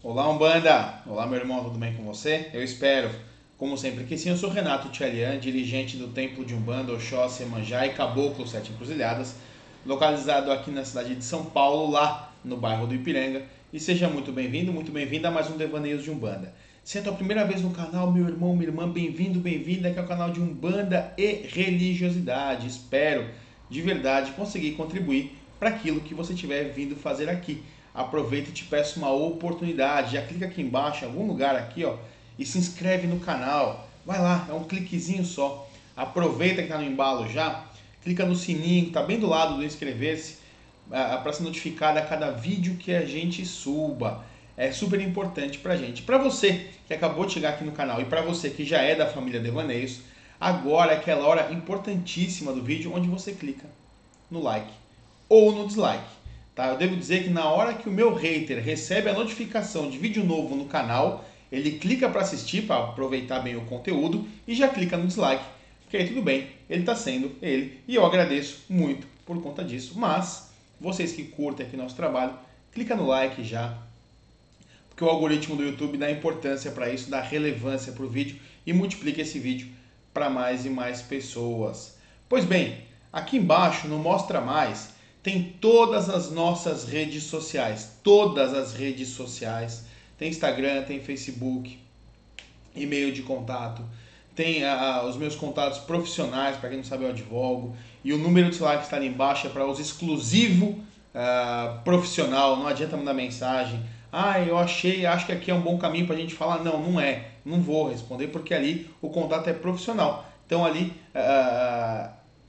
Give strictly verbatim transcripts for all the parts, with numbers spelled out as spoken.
Olá, Umbanda! Olá, meu irmão, tudo bem com você? Eu espero, como sempre, que sim. Eu sou Renato Tchalian, dirigente do Templo de Umbanda, Oxóssi, Iemanjá e Caboclo Sete Encruzilhadas, localizado aqui na cidade de São Paulo, lá no bairro do Ipiranga. E seja muito bem-vindo, muito bem-vinda a mais um Devaneios de Umbanda. Se é a tua primeira vez no canal, meu irmão, minha irmã, bem-vindo, bem-vinda, que é o canal de Umbanda e Religiosidade. Espero, de verdade, conseguir contribuir para aquilo que você estiver vindo fazer aqui. Aproveita e te peço uma oportunidade. Já clica aqui embaixo, em algum lugar aqui, ó, e se inscreve no canal. Vai lá, é um cliquezinho só. Aproveita que tá no embalo já, clica no sininho, tá bem do lado do inscrever-se, para ser notificado a cada vídeo que a gente suba. É super importante pra gente. Para você que acabou de chegar aqui no canal e para você que já é da família Devaneios, agora é aquela hora importantíssima do vídeo onde você clica no like ou no dislike. Tá? Eu devo dizer que na hora que o meu hater recebe a notificação de vídeo novo no canal, ele clica para assistir, para aproveitar bem o conteúdo, e já clica no dislike, porque aí tudo bem, ele está sendo ele, e eu agradeço muito por conta disso. Mas, vocês que curtem aqui nosso trabalho, clica no like já, porque o algoritmo do YouTube dá importância para isso, dá relevância para o vídeo e multiplica esse vídeo para mais e mais pessoas. Pois bem, aqui embaixo no Mostra Mais tem todas as nossas redes sociais, todas as redes sociais. Tem Instagram, tem Facebook, e-mail de contato, tem uh, os meus contatos profissionais, para quem não sabe eu advogo, e o número de celular que está ali embaixo é para os exclusivo uh, profissional, não adianta mandar mensagem. Ah, eu achei, acho que aqui é um bom caminho para a gente falar. Não, não é, não vou responder porque ali o contato é profissional. Então ali, uh,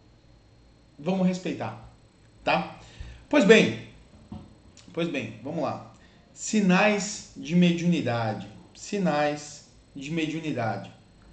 vamos respeitar, tá? Pois bem, pois bem, vamos lá. Sinais de mediunidade. Sinais de mediunidade.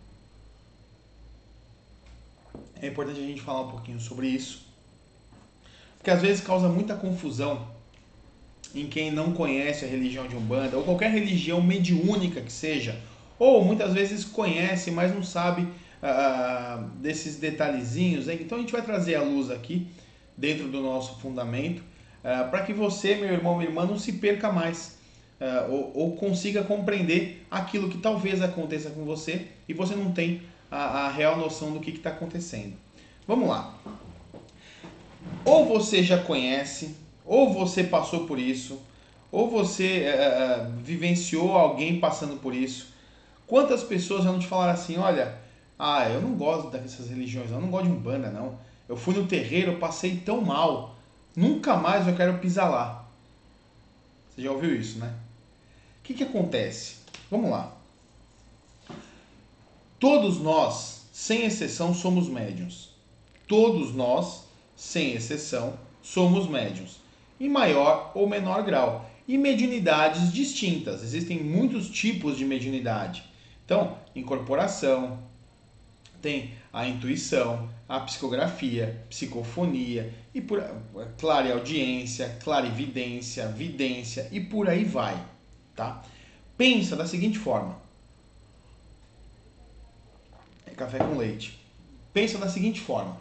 É importante a gente falar um pouquinho sobre isso, porque às vezes causa muita confusão em quem não conhece a religião de Umbanda, ou qualquer religião mediúnica que seja, ou muitas vezes conhece, mas não sabe uh, desses detalhezinhos. Então a gente vai trazer à luz aqui, dentro do nosso fundamento, uh, para que você, meu irmão, minha irmã, não se perca mais, uh, ou, ou consiga compreender aquilo que talvez aconteça com você e você não tem a, a real noção do que está acontecendo. Vamos lá. Ou você já conhece, ou você passou por isso, ou você uh, vivenciou alguém passando por isso. Quantas pessoas já não te falaram assim, olha, ah, eu não gosto dessas religiões, eu não gosto de Umbanda, não. Eu fui no terreiro, eu passei tão mal, nunca mais eu quero pisar lá. Você já ouviu isso, né? O que que acontece? Vamos lá. Todos nós, sem exceção, somos médiuns. Todos nós, sem exceção, somos médiuns. Em maior ou menor grau. E mediunidades distintas. Existem muitos tipos de mediunidade. Então, incorporação, tem a intuição, a psicografia, psicofonia, e por clareaudiência, clarividência, vidência e por aí vai, tá? Pensa da seguinte forma. É café com leite. Pensa da seguinte forma.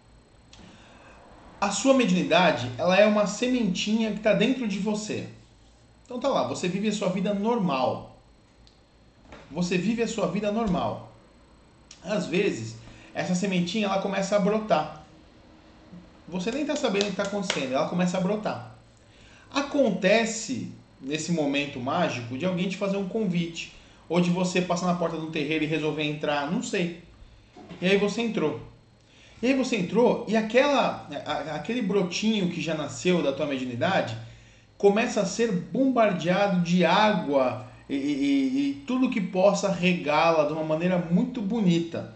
A sua mediunidade, ela é uma sementinha que está dentro de você. Então tá lá, você vive a sua vida normal. Você vive a sua vida normal. Às vezes, essa sementinha ela começa a brotar. Você nem está sabendo o que está acontecendo, ela começa a brotar. Acontece, nesse momento mágico, de alguém te fazer um convite, ou de você passar na porta de um terreiro e resolver entrar, não sei. E aí você entrou. E aí você entrou e aquela, aquele brotinho que já nasceu da tua mediunidade começa a ser bombardeado de água e, e, e tudo que possa regá-la de uma maneira muito bonita.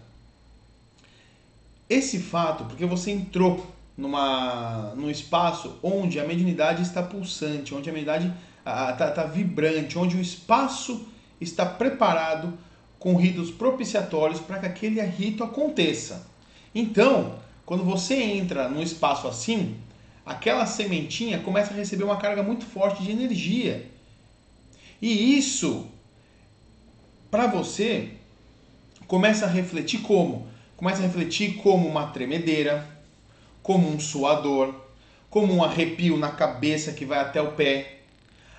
Esse fato, porque você entrou numa, num espaço onde a mediunidade está pulsante, onde a mediunidade está tá vibrante, onde o espaço está preparado com ritos propiciatórios para que aquele rito aconteça. Então, quando você entra num espaço assim, aquela sementinha começa a receber uma carga muito forte de energia. E isso, para você, começa a refletir como? Começa a refletir como uma tremedeira, como um suador, como um arrepio na cabeça que vai até o pé.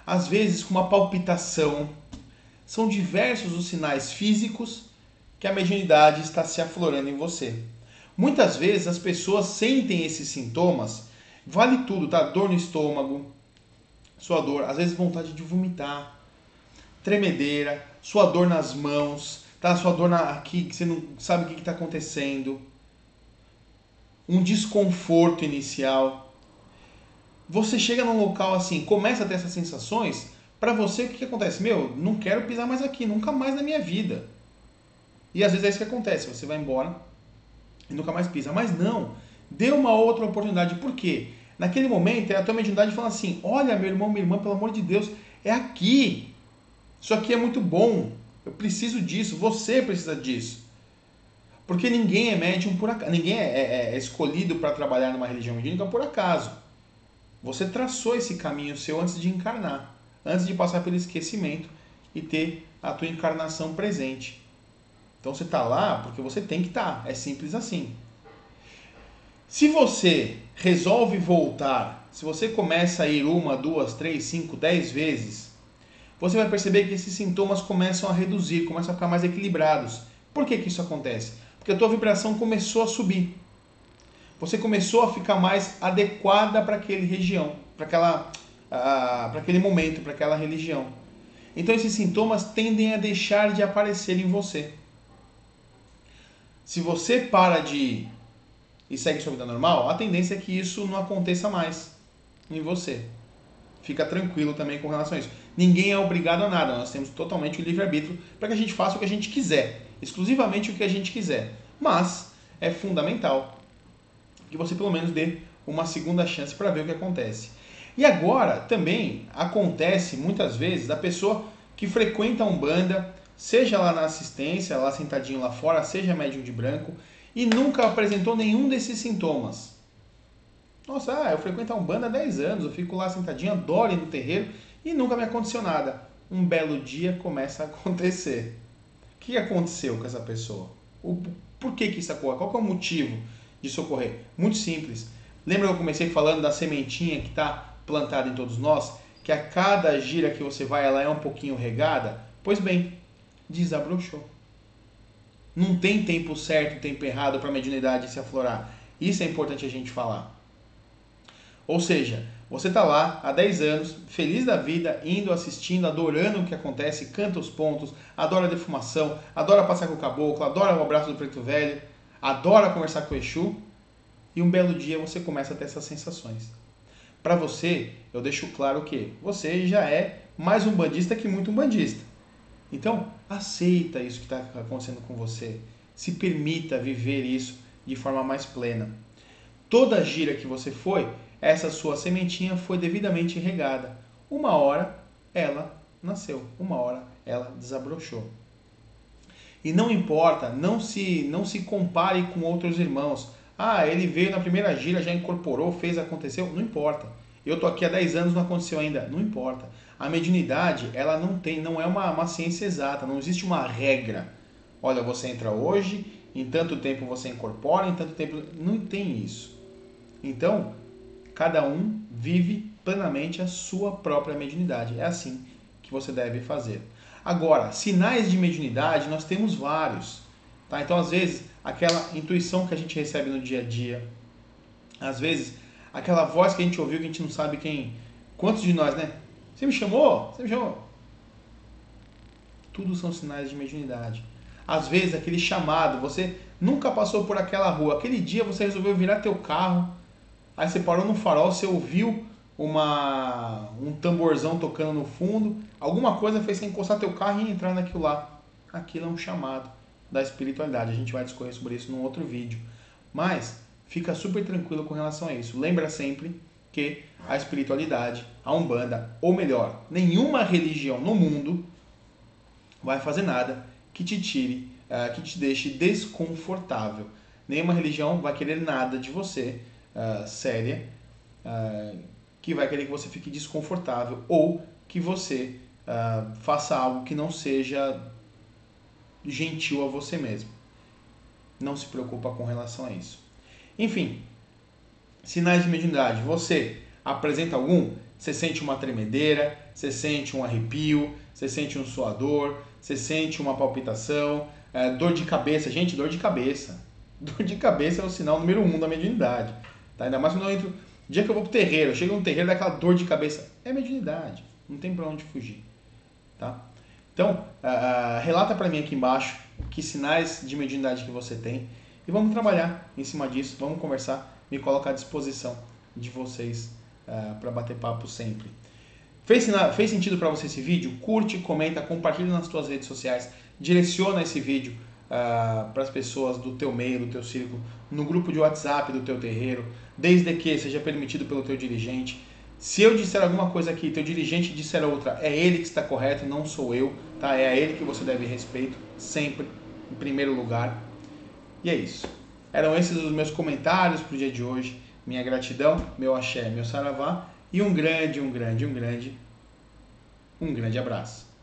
às vezes com uma palpitação. São diversos os sinais físicos que a mediunidade está se aflorando em você. Muitas vezes as pessoas sentem esses sintomas, vale tudo, tá? Dor no estômago, sua dor, às vezes vontade de vomitar, tremedeira, sua dor nas mãos, tá? Sua dor na, aqui, que você não sabe o que está acontecendo, um desconforto inicial. Você chega num local assim, começa a ter essas sensações, para você o que, que acontece? Meu, não quero pisar mais aqui, nunca mais na minha vida. E às vezes é isso que acontece, você vai embora e nunca mais pisa. Mas não, dê uma outra oportunidade. Por quê? Naquele momento é a tua mediunidade falando assim, olha meu irmão, minha irmã, pelo amor de Deus, é aqui. Isso aqui é muito bom, eu preciso disso, você precisa disso. Porque ninguém é médium por acaso, ninguém é, é, é escolhido para trabalhar numa religião mediúnica por acaso. Você traçou esse caminho seu antes de encarnar, antes de passar pelo esquecimento e ter a tua encarnação presente. Então você está lá porque você tem que estar, é simples assim. Se você resolve voltar, se você começa a ir uma, duas, três, cinco, dez vezes, você vai perceber que esses sintomas começam a reduzir, começam a ficar mais equilibrados. Por que que isso acontece? Porque a tua vibração começou a subir. Você começou a ficar mais adequada para aquela região, para aquela, uh, para aquele momento, para aquela religião. Então esses sintomas tendem a deixar de aparecer em você. Se você para de ir e segue sua vida normal, a tendência é que isso não aconteça mais em você. Fica tranquilo também com relação a isso. Ninguém é obrigado a nada, nós temos totalmente o livre-arbítrio para que a gente faça o que a gente quiser, exclusivamente o que a gente quiser. Mas é fundamental que você pelo menos dê uma segunda chance para ver o que acontece. E agora também acontece muitas vezes da pessoa que frequenta a Umbanda, seja lá na assistência, lá sentadinho lá fora, seja médium de branco, e nunca apresentou nenhum desses sintomas. Nossa, ah, eu frequento a Umbanda há dez anos, eu fico lá sentadinho, adoro ir no terreiro e nunca me aconteceu nada. Um belo dia começa a acontecer. O que aconteceu com essa pessoa? O, por que que isso ocorre? Qual que é o motivo disso ocorrer? Muito simples. Lembra que eu comecei falando da sementinha que está plantada em todos nós? Que a cada gira que você vai, ela é um pouquinho regada? Pois bem, desabrochou. Não tem tempo certo, tempo errado para a mediunidade se aflorar. Isso é importante a gente falar. Ou seja, você está lá há dez anos, feliz da vida, indo, assistindo, adorando o que acontece, canta os pontos, adora a defumação, adora passar com o caboclo, adora o abraço do preto velho, adora conversar com o Exu, e um belo dia você começa a ter essas sensações. Para você, eu deixo claro que você já é mais um bandista que muito um bandista. Então, aceita isso que está acontecendo com você. Se permita viver isso de forma mais plena. Toda gira que você foi, essa sua sementinha foi devidamente regada. Uma hora ela nasceu, uma hora ela desabrochou. E não importa, não se, não se compare com outros irmãos. Ah, ele veio na primeira gira, já incorporou, fez, aconteceu. Não importa. Eu estou aqui há dez anos, não aconteceu ainda. Não importa. A mediunidade, ela não tem, não é uma, uma ciência exata, não existe uma regra. Olha, você entra hoje, em tanto tempo você incorpora, em tanto tempo... Não tem isso. Então, cada um vive plenamente a sua própria mediunidade. É assim que você deve fazer. Agora, sinais de mediunidade nós temos vários. Tá? Então, às vezes, aquela intuição que a gente recebe no dia a dia, às vezes, aquela voz que a gente ouviu que a gente não sabe quem... Quantos de nós, né? Você me chamou? Você me chamou? Tudo são sinais de mediunidade. Às vezes, aquele chamado, você nunca passou por aquela rua. Aquele dia você resolveu virar teu carro, aí você parou no farol, você ouviu uma, um tamborzão tocando no fundo, alguma coisa fez você encostar teu carro e entrar naquilo lá. Aquilo é um chamado da espiritualidade. A gente vai discorrer sobre isso num outro vídeo. Mas fica super tranquilo com relação a isso. Lembra sempre que a espiritualidade, a Umbanda, ou melhor, nenhuma religião no mundo vai fazer nada que te tire, uh, que te deixe desconfortável. Nenhuma religião vai querer nada de você, uh, séria, uh, que vai querer que você fique desconfortável ou que você uh, faça algo que não seja gentil a você mesmo. Não se preocupa com relação a isso. Enfim, sinais de mediunidade. Você apresenta algum? Você sente uma tremedeira, você sente um arrepio, você sente um suador, você sente uma palpitação, é, dor de cabeça. Gente, dor de cabeça. Dor de cabeça é o sinal número um da mediunidade. Tá? Ainda mais quando eu entro... O dia que eu vou pro terreiro, eu chego no terreiro, dá aquela dor de cabeça. É mediunidade. Não tem pra onde fugir. Tá? Então, uh, relata para mim aqui embaixo que sinais de mediunidade que você tem e vamos trabalhar em cima disso, vamos conversar, me colocar à disposição de vocês uh, para bater papo sempre. Fez, fez sentido para você esse vídeo? Curte, comenta, compartilha nas suas redes sociais, direciona esse vídeo uh, para as pessoas do teu meio, do teu círculo, no grupo de WhatsApp do teu terreiro, desde que seja permitido pelo teu dirigente. Se eu disser alguma coisa aqui, teu dirigente disser outra, é ele que está correto, não sou eu, tá? É a ele que você deve respeito, sempre, em primeiro lugar. E é isso. Eram esses os meus comentários para o dia de hoje. Minha gratidão, meu axé, meu saravá e um grande, um grande, um grande, um grande abraço.